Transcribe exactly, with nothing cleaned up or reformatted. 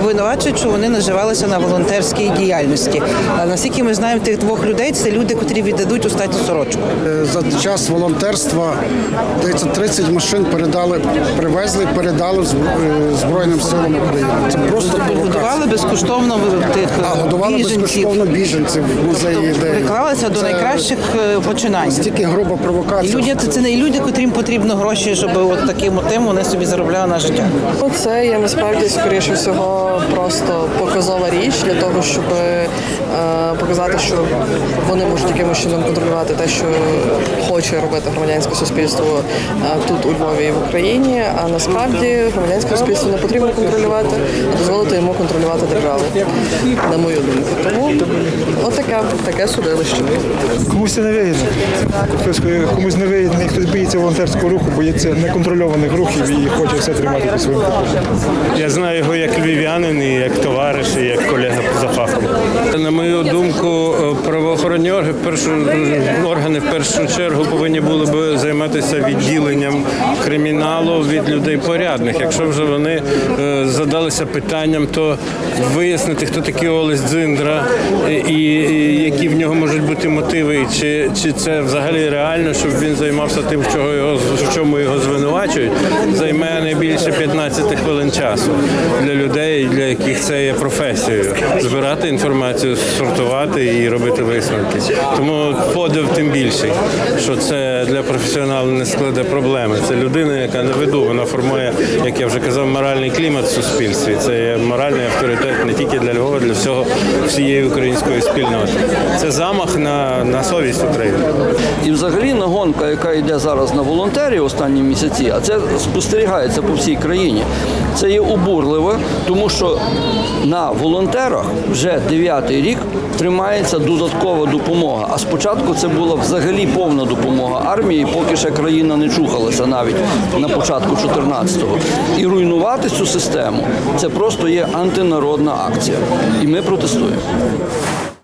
обвинувачують, що вони наживалися на волонтерській діяльності. А наскільки ми знаємо, тих двох людей – це люди, котрі віддадуть остатню сорочку. За час волонтерства тридцять машин передали, привезли і передали Збройним силам України. Це просто Годували безкоштовно тих а, годували біженців. безкоштовно біженців в музеї Тобто ідеї. приклалися до найкращих починань. Стільки груба провокація. І люди, це не люди, котрим потрібно гроші, щоб от таким тим вони собі заробляли на життя. Це є насправді, скоріше всього, просто показова річ для того, щоб е, показати, що вони можуть якимось чином контролювати те, що хоче робити громадянське суспільство е, тут, у Львові і в Україні. А насправді громадянське суспільство не потрібно контролювати, а дозволити йому контролювати державу, на мою думку. Тому отаке, таке судилище. Комусь це не вигідно. Хтось, комусь не вигідно, хтось боїться волонтерського руху, боїться неконтрольованих рухів і хоче все тримати під своїм контролем. Я знаю його як львів'янин, і як товариш, і як колега за фахом. На мою думку, правоохоронні органи в першу, органи в першу чергу повинні були б займатися відділенням криміналу від людей порядних. Якщо вже вони задалися питанням, то вияснити, хто такий Олесь Дзиндра і, і які в нього можуть бути мотиви, чи, чи це взагалі реально, щоб він займався тим, в, чого його, в чому його звинувачують, займе не більше п'ятнадцяти хвилин часу для людей, для яких це є професією. Збирати інформацію, сортувати і робити висновки. Тому подив тим більший, що це для професіоналів не складе проблеми. Це людина, яка на виду, вона формує, як я вже казав, моральний клімат в суспільстві. Це є моральний авторитет не тільки для Львова, для всього, всієї української спільноти. Це замах на, на совість України. І взагалі нагонка, яка йде зараз на волонтерів останні місяці, а це спостерігається по всій країні, це є обурливо, тому що на волонтерах вже дев'ятий рік тримається додаткова допомога. А спочатку це була взагалі повна допомога армії, поки ще країна не чухалася навіть на початку чотирнадцятого. І руйнувати цю систему – це просто є антинародна акція. І ми протестуємо.